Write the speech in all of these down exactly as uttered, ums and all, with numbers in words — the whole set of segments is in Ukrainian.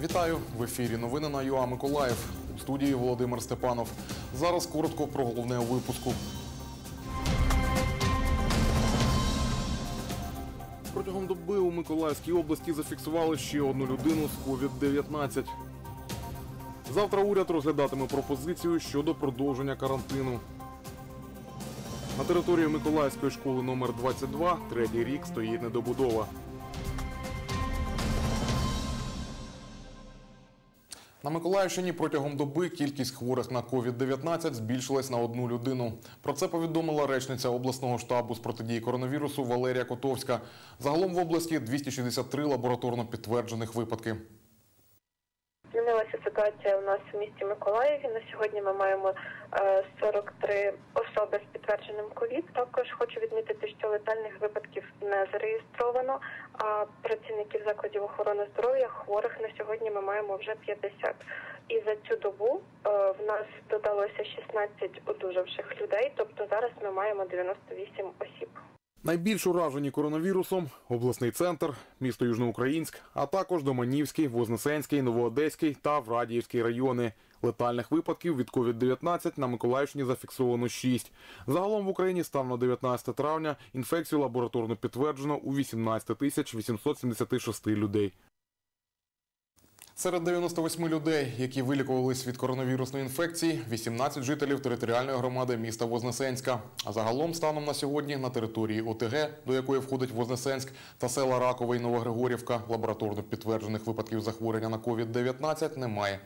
Вітаю! В ефірі новини на ЮА Миколаїв. У студії Володимир Степанов. Зараз коротко про головне у випуску. Протягом доби у Миколаївській області зафіксували ще одну людину з ковід дев'ятнадцять. Завтра уряд розглядатиме пропозицію щодо продовження карантину. На території Миколаївської школи номер двадцять два третій рік стоїть недобудова. На Миколаївщині протягом доби кількість хворих на ковід дев'ятнадцять збільшилась на одну людину. Про це повідомила речниця обласного штабу з протидії коронавірусу Валерія Котовська. Загалом в області двісті шістдесят три лабораторно підтверджених випадки. Змінилася ситуація у нас в місті Миколаєві. На сьогодні ми маємо сорок три особи з підтвердженим ковід. Також хочу відмітити, що летальних випадків не зареєстровано, а працівників закладів охорони здоров'я хворих на сьогодні ми маємо вже п'ятдесят. І за цю добу в нас додалося шістнадцять одужавших людей, тобто зараз ми маємо дев'яносто вісім осіб. Найбільш уражені коронавірусом – обласний центр, місто Южноукраїнськ, а також Доманівський, Вознесенський, Новоодеський та Врадіївський райони. Летальних випадків від ковід дев'ятнадцять на Миколаївщині зафіксовано шість. Загалом в Україні станом на дев'ятнадцяте травня інфекцію лабораторно підтверджено у вісімнадцять тисяч вісімсот сімдесят шість людей. Серед дев'яноста восьми людей, які вилікувались від коронавірусної інфекції, вісімнадцять жителів територіальної громади міста Вознесенська. А загалом станом на сьогодні на території ОТГ, до якої входить Вознесенськ, та села Ракове і Новогригорівка, лабораторно підтверджених випадків захворювання на ковід дев'ятнадцять немає.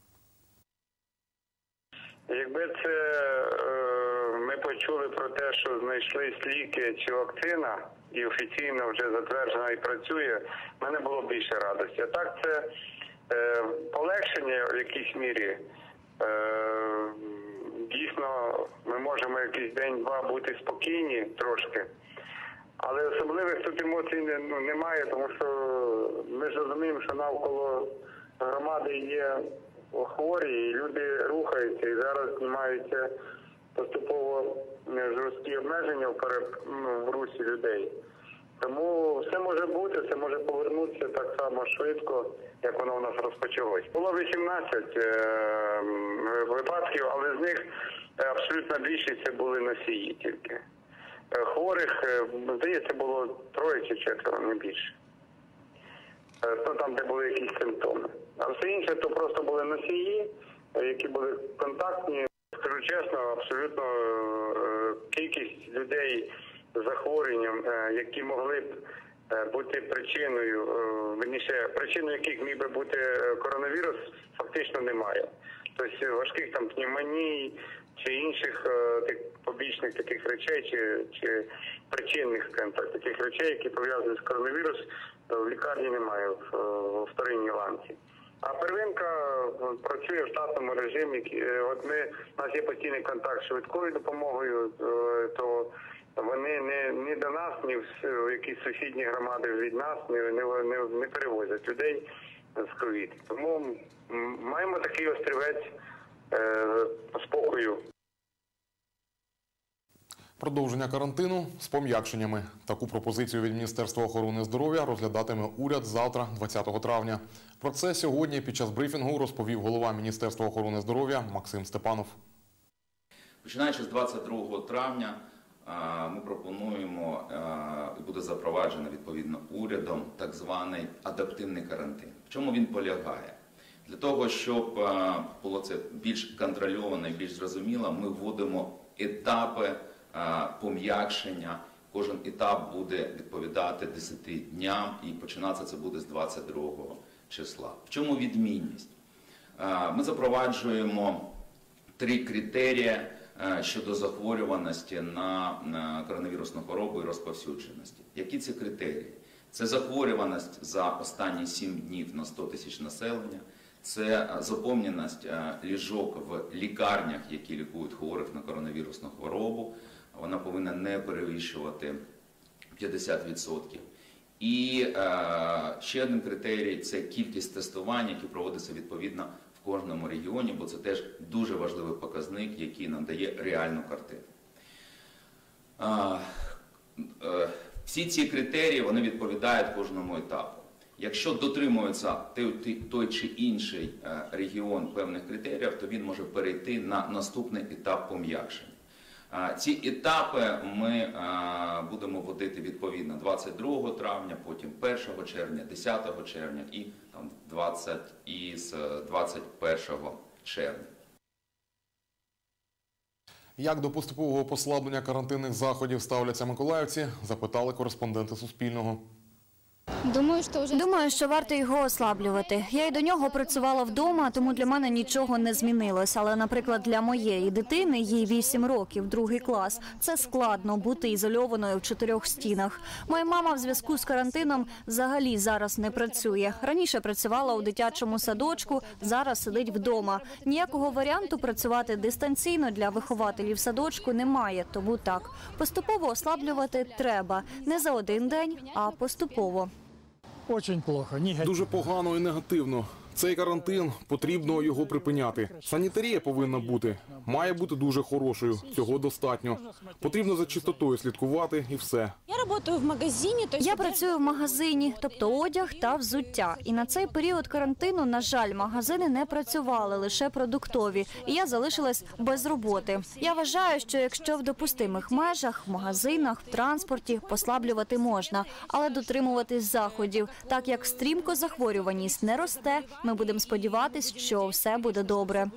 Якби це е, ми почули про те, що знайшли ліки чи вакцина, і офіційно вже затверджена і працює, в мене було більше радості. А так це е, полегшення в якійсь мірі. Е, дійсно, ми можемо якийсь день-два бути спокійні трошки, але особливих тут емоцій не, ну, немає, тому що ми ж розуміємо, що навколо громади є хворі, і люди рухаються, і зараз знімаються поступово жорсткі обмеження в, переб... ну, в русі людей. Тому все може бути, все може повернутися так само швидко, як воно у нас розпочалось. Було вісімнадцять е... випадків, але з них абсолютна більшість це були носії тільки. Хворих, здається, було троє чи четверо, не більше. Ну, там, де були якісь симптоми. А все інше, то просто були носії, які були контактні. Скажу чесно, абсолютно кількість людей з захворюванням, які могли б бути причиною, верніше, причиною яких міг би бути коронавірус, фактично немає. Тобто важких там пневмоній чи інших тих побічних таких речей, чи, чи причинних так, таких речей, які пов'язані з коронавірусом, в лікарні немає, в, в вторинній ланці. А первинка працює в штатному режимі. От ми, у нас є постійний контакт з швидкою допомогою, то вони не, не до нас, ні в якісь сусідні громади від нас не, не, не, не перевозять людей з ковід. Тому маємо такий острівець е, спокою. Продовження карантину з пом'якшеннями. Таку пропозицію від Міністерства охорони здоров'я розглядатиме уряд завтра, двадцятого травня. Про це сьогодні під час брифінгу розповів голова Міністерства охорони здоров'я Максим Степанов. Починаючи з двадцять другого травня ми пропонуємо і буде запроваджено відповідно урядом так званий адаптивний карантин. В чому він полягає? Для того, щоб було це більш контрольовано і більш зрозуміло, ми вводимо етапи пом'якшення. Кожен етап буде відповідати десяти дням і починатися це буде з двадцять другого числа. В чому відмінність? Ми запроваджуємо три критерії щодо захворюваності на коронавірусну хворобу і розповсюдженості. Які ці критерії? Це захворюваність за останні сім днів на сто тисяч населення, це заповненість ліжок в лікарнях, які лікують хворих на коронавірусну хворобу. Вона повинна не перевищувати п'ятдесят відсотків. І е, ще один критерій – це кількість тестувань, які проводяться відповідно в кожному регіоні, бо це теж дуже важливий показник, який нам дає реальну картину. Е, е, всі ці критерії вони відповідають кожному етапу. Якщо дотримується той чи інший регіон певних критеріїв, то він може перейти на наступний етап пом'якшення. Ці етапи ми будемо вводити відповідно двадцять другого травня, потім першого червня, десятого червня і там двадцять і з двадцять першого червня. Як до поступового послаблення карантинних заходів ставляться миколаївці, запитали кореспонденти Суспільного. Думаю, що вже... Думаю, що варто його ослаблювати. Я й до нього працювала вдома, тому для мене нічого не змінилось. Але, наприклад, для моєї дитини, їй вісім років, другий клас, це складно бути ізольованою в чотирьох стінах. Моя мама в зв'язку з карантином взагалі зараз не працює. Раніше працювала у дитячому садочку, зараз сидить вдома. Ніякого варіанту працювати дистанційно для вихователів садочку немає, тому так. Поступово ослаблювати треба. Не за один день, а поступово. Очень плохо. Дуже погано і негативно. Цей карантин, потрібно його припиняти. Санітарія повинна бути. Має бути дуже хорошою. Цього достатньо. Потрібно за чистотою слідкувати і все. Я працюю в магазині. Я працюю в магазині, тобто одяг та взуття. І на цей період карантину, на жаль, магазини не працювали, лише продуктові. І я залишилась без роботи. Я вважаю, що якщо в допустимих межах, в магазинах, в транспорті послаблювати можна, але дотримуватись заходів. Так як стрімко захворюваність не росте, ми будемо сподіватися, що все буде добре.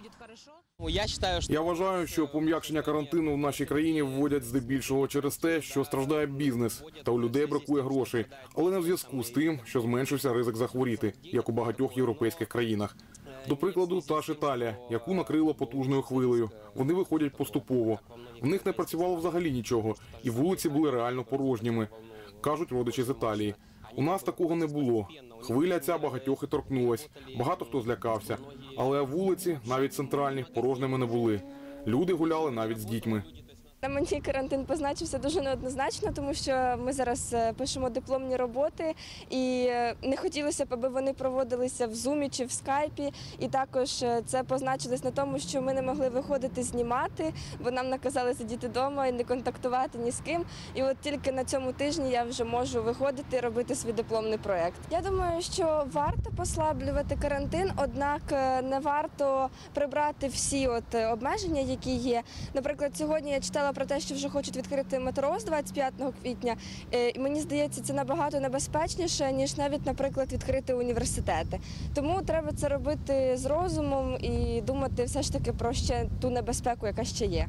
Я вважаю, що пом'якшення карантину в нашій країні вводять здебільшого через те, що страждає бізнес та у людей бракує грошей, але не в зв'язку з тим, що зменшився ризик захворіти, як у багатьох європейських країнах. До прикладу, та ж Італія, яку накрило потужною хвилею. Вони виходять поступово. В них не працювало взагалі нічого, і вулиці були реально порожніми, кажуть родичі з Італії. У нас такого не було. Хвиля ця багатьох і торкнулась. Багато хто злякався. Але вулиці, навіть центральні, порожніми не були. Люди гуляли навіть з дітьми. На мені карантин позначився дуже неоднозначно, тому що ми зараз пишемо дипломні роботи і не хотілося б, аби вони проводилися в Зумі чи в Скайпі. І також це позначилось на тому, що ми не могли виходити знімати, бо нам наказали сидіти вдома і не контактувати ні з ким. І от тільки на цьому тижні я вже можу виходити і робити свій дипломний проєкт. Я думаю, що варто послаблювати карантин, однак не варто прибрати всі от обмеження, які є. Наприклад, сьогодні я читала про те, що вже хочуть відкрити метро з двадцять п'ятого квітня. І мені здається, це набагато небезпечніше, ніж навіть, наприклад, відкрити університети. Тому треба це робити з розумом і думати все ж таки про ще ту небезпеку, яка ще є.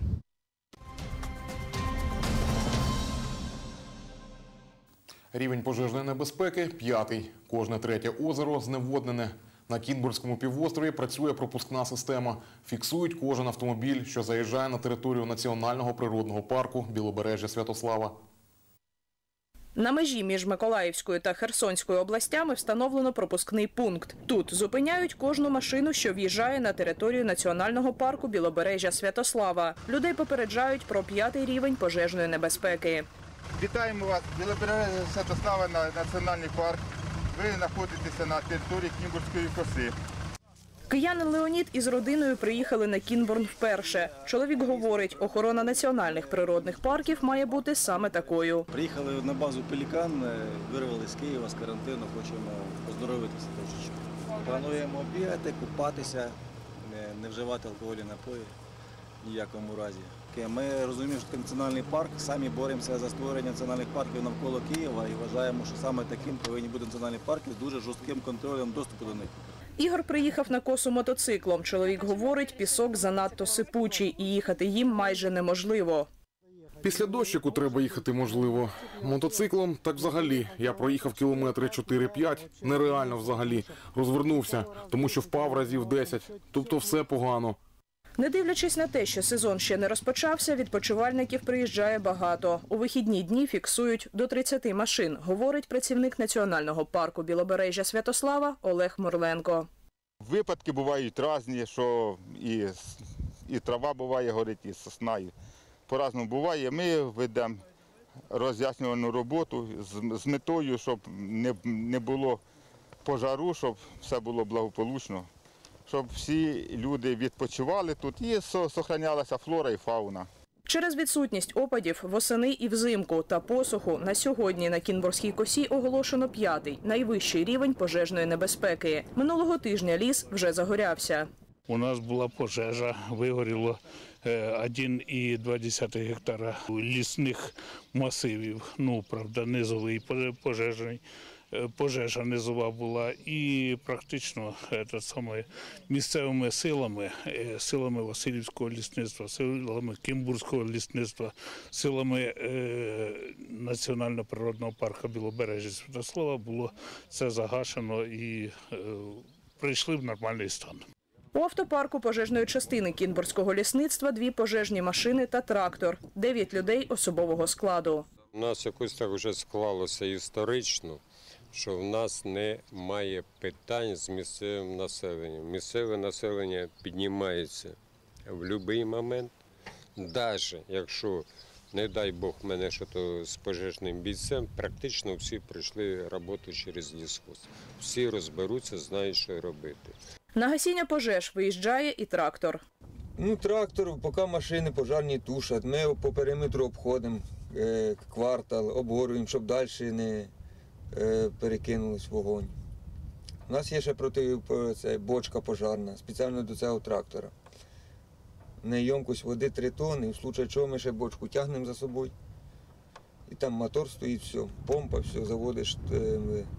Рівень пожежної небезпеки – п'ятий. Кожне третє озеро зневоднене. На Кінбурзькому півострові працює пропускна система. Фіксують кожен автомобіль, що заїжджає на територію Національного природного парку Білобережжя Святослава. На межі між Миколаївською та Херсонською областями встановлено пропускний пункт. Тут зупиняють кожну машину, що в'їжджає на територію Національного парку Білобережжя Святослава. Людей попереджають про п'ятий рівень пожежної небезпеки. Вітаємо вас, Білобережжя Святослава, Національний парк. Ви знаходитеся на території Кінбурзької коси. Киянин Леонід із родиною приїхали на Кінбурн вперше. Чоловік говорить, охорона національних природних парків має бути саме такою. Приїхали на базу «Пелікан», вирвали з Києва, з карантину, хочемо оздоровитися трошечки. Плануємо бігати, купатися, не вживати алкогольні напої в ніякому разі. Ми розуміємо, що це національний парк, самі боремося за створення національних парків навколо Києва і вважаємо, що саме таким повинні бути національні парки з дуже жорстким контролем доступу до них. Ігор приїхав на косу мотоциклом. Чоловік говорить, пісок занадто сипучий і їхати їм майже неможливо. Після дощику треба їхати можливо. Мотоциклом так взагалі. Я проїхав кілометри чотири-п'ять, нереально взагалі. Розвернувся, тому що впав разів десять. Тобто все погано. Не дивлячись на те, що сезон ще не розпочався, відпочивальників приїжджає багато. У вихідні дні фіксують до тридцяти машин, говорить працівник Національного парку Білобережжя Святослава Олег Морленко. Випадки бувають різні, що і, і трава буває, горить, і сосна. І по-разному буває. Ми ведемо роз'яснювальну роботу з, з метою, щоб не, не було пожару, щоб все було благополучно. Щоб всі люди відпочивали тут і зберігалася флора і фауна. Через відсутність опадів восени і взимку та посуху на сьогодні на Кінбурзькій косі оголошено п'ятий, найвищий рівень пожежної небезпеки. Минулого тижня ліс вже загорявся. У нас була пожежа, вигоріло один і два десятих гектара лісних масивів. Ну, правда, низовий пожежний. Пожежа низова була і практично те саме, місцевими силами, силами Василівського лісництва, силами Кінбурзького лісництва, силами е, Національного природного парку Білобережжя Святослава було це загашено і е, прийшли в нормальний стан. У автопарку пожежної частини Кінбурзького лісництва дві пожежні машини та трактор, дев'ять людей особового складу. У нас якось так вже склалося історично, що в нас немає питань з місцевим населенням. Місцеве населення піднімається в будь-який момент. Навіть якщо, не дай Бог, мене щось з пожежним бійцем, практично всі прийшли роботу через лісхоз. Всі розберуться, знають, що робити. На гасіння пожеж виїжджає і трактор. Ну, трактор, поки машини пожежні тушать, ми по периметру обходимо е, квартал, обгорюємо, щоб далі не е, перекинулись вогонь. У нас є ще проти, це, бочка пожежна, спеціально до цього трактора. Неємкость води три тонни, в случае чого ми ще бочку тягнемо за собою. І там мотор стоїть, все, помпа, все, заводиш. Е,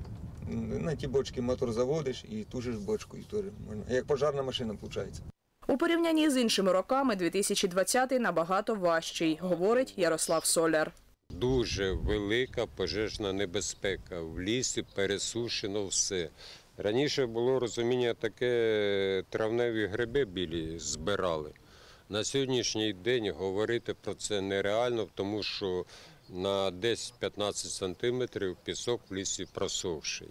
на ті бочки мотор заводиш і тушиш бочкою. Як пожежна машина, виходить. У порівнянні з іншими роками дві тисячі двадцятий набагато важчий, говорить Ярослав Соляр. Дуже велика пожежна небезпека. В лісі пересушено все. Раніше було розуміння таке, травневі гриби білі збирали. На сьогоднішній день говорити про це нереально, тому що на десять-п'ятнадцять сантиметрів пісок в лісі просохший.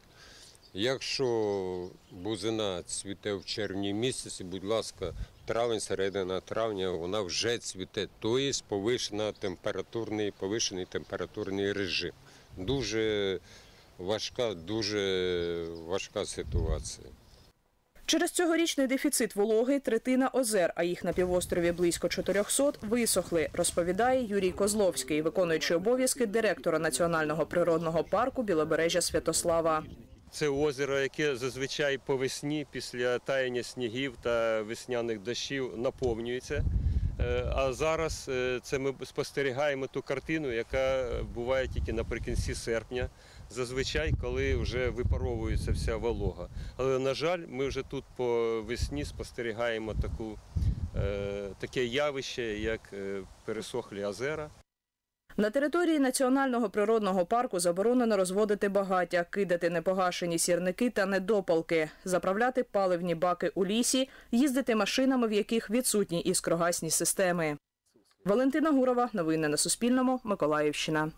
Якщо бузина цвіте в червні місяці, будь ласка, травень, середина травня, вона вже цвіте. Тобто повишена температурний, повишений температурний режим. Дуже важка, дуже важка ситуація. Через цьогорічний дефіцит вологи третина озер, а їх на півострові близько чотирьохсот, висохли, розповідає Юрій Козловський, виконуючий обов'язки директора Національного природного парку Білобережжя Святослава. Це озеро, яке зазвичай по весні, після таяння снігів та весняних дощів, наповнюється. А зараз це ми спостерігаємо ту картину, яка буває тільки наприкінці серпня, зазвичай, коли вже випаровується вся волога. Але, на жаль, ми вже тут по весні спостерігаємо таку, таке явище, як пересохлі озера. На території Національного природного парку заборонено розводити багаття, кидати непогашені сірники та недопалки, заправляти паливні баки у лісі, їздити машинами, в яких відсутні іскрогасні системи. Валентина Гурова. Новини на Суспільному. Миколаївщина.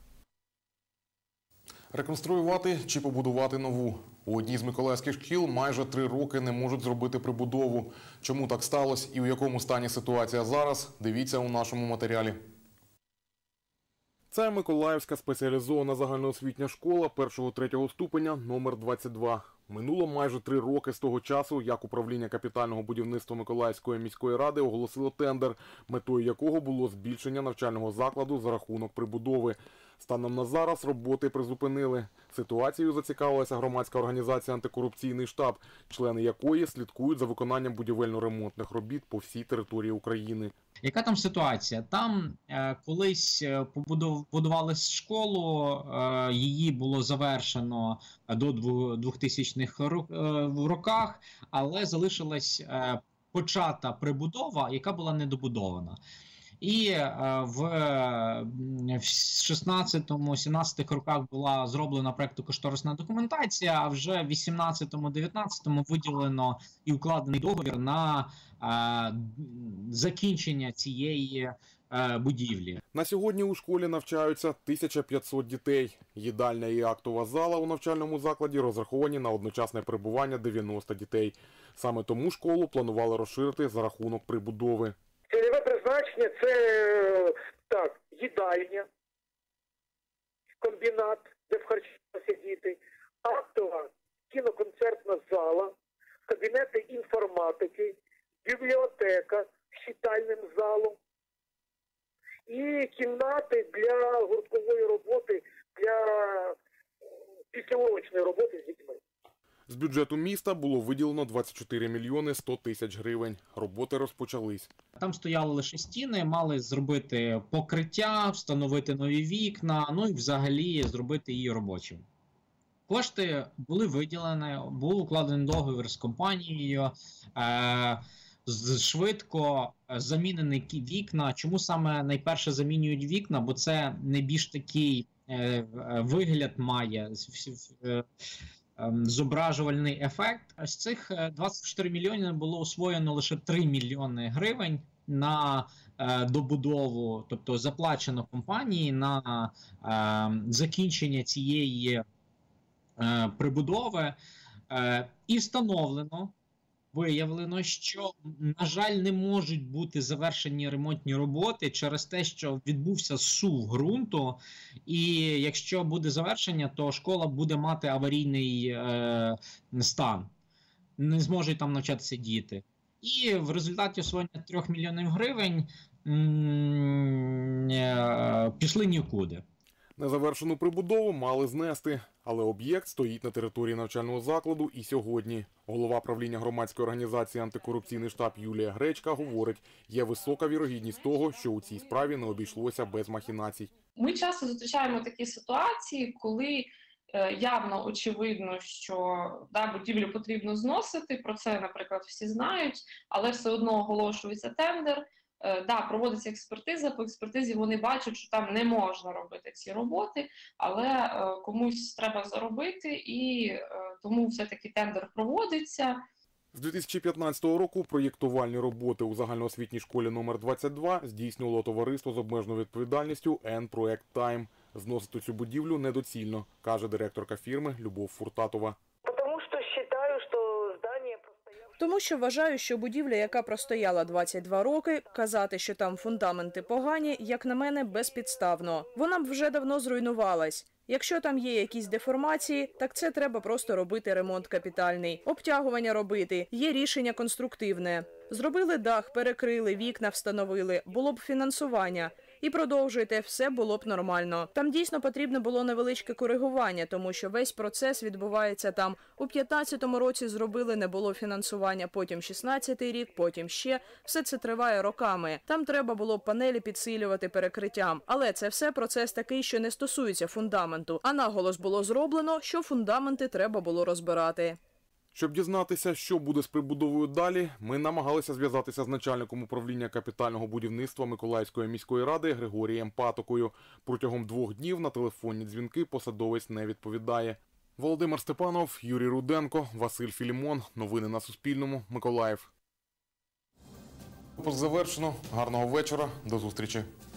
Реконструювати чи побудувати нову. У одній з миколаївських шкіл майже три роки не можуть зробити прибудову. Чому так сталося і у якому стані ситуація зараз, дивіться у нашому матеріалі. Це Миколаївська спеціалізована загальноосвітня школа першого-третього ступеня номер двадцять два. Минуло майже три роки з того часу, як управління капітального будівництва Миколаївської міської ради оголосило тендер, метою якого було збільшення навчального закладу за рахунок прибудови. Станом на зараз роботи призупинили. Ситуацією зацікавилася громадська організація «Антикорупційний штаб», члени якої слідкують за виконанням будівельно-ремонтних робіт по всій території України. Яка там ситуація? Там е, колись побудували школу, е, її було завершено до двохтисячних роках, але залишилась е, почата прибудова, яка була недобудована. І е, в шістнадцятому-сімнадцятих роках була зроблена проєктно-кошторисна документація, а вже в вісімнадцятому-дев'ятнадцятому виділено і укладений договір на е, закінчення цієї е, будівлі. На сьогодні у школі навчаються тисяча п'ятсот дітей. Їдальня і актова зала у навчальному закладі розраховані на одночасне перебування дев'яноста дітей. Саме тому школу планували розширити за рахунок прибудови. Цільове призначення – це так, їдальня, комбінат, де в харчувалися діти, актова кіноконцертна зала, кабінети інформатики, бібліотека з читальним залом і кімнати для гурткової роботи, для післяурочної роботи з дітьми. З бюджету міста було виділено двадцять чотири мільйони сто тисяч гривень. Роботи розпочались. Там стояли лише стіни, мали зробити покриття, встановити нові вікна, ну і взагалі зробити її робочим. Кошти були виділені, був укладений договір з компанією, е- швидко замінені вікна. Чому саме найперше замінюють вікна? Бо це найбільш такий е- вигляд має, е- зображувальний ефект. З цих двадцять чотири мільйони було освоєно лише три мільйони гривень на е, добудову, тобто заплачено компанії на е, закінчення цієї е, прибудови. Е, і встановлено, виявлено, що, на жаль, не можуть бути завершені ремонтні роботи через те, що відбувся зсув ґрунту, і якщо буде завершення, то школа буде мати аварійний е, стан. Не зможуть там навчатися діти. І в результаті освоєння трьох мільйонів гривень м- е, пішли нікуди. Незавершену прибудову мали знести, але об'єкт стоїть на території навчального закладу і сьогодні. Голова правління громадської організації «Антикорупційний штаб» Юлія Гречка говорить, є висока вірогідність того, що у цій справі не обійшлося без махінацій. Ми часто зустрічаємо такі ситуації, коли е, явно очевидно, що да, будівлю потрібно зносити, про це, наприклад, всі знають, але все одно оголошується тендер. Да, проводиться експертиза, по експертизі вони бачать, що там не можна робити ці роботи, але е, комусь треба заробити, і е, тому все-таки тендер проводиться. З дві тисячі п'ятнадцятого року проєктувальні роботи у загальноосвітній школі номер двадцять два здійснювало товариство з обмеженою відповідальністю «Н-Проект Тайм». Зносити цю будівлю недоцільно, каже директорка фірми Любов Фуртатова. Тому що вважаю, що будівля, яка простояла двадцять два роки, казати, що там фундаменти погані, як на мене, безпідставно. Вона б вже давно зруйнувалась. Якщо там є якісь деформації, так це треба просто робити ремонт капітальний, обтягування робити, є рішення конструктивне. Зробили дах, перекрили, вікна встановили, було б фінансування. І продовжуйте, все було б нормально. Там дійсно потрібно було невеличке коригування, тому що весь процес відбувається там. У п'ятнадцятому році зробили, не було фінансування, потім шістнадцятий рік, потім ще. Все це триває роками. Там треба було панелі підсилювати перекриттям. Але це все процес такий, що не стосується фундаменту. А наголос було зроблено, що фундаменти треба було розбирати. Щоб дізнатися, що буде з прибудовою далі, ми намагалися зв'язатися з начальником управління капітального будівництва Миколаївської міської ради Григорієм Патокою. Протягом двох днів на телефонні дзвінки посадовець не відповідає. Володимир Степанов, Юрій Руденко, Василь Філімон. Новини на Суспільному. Миколаїв. Випуск завершено. Гарного вечора. До зустрічі.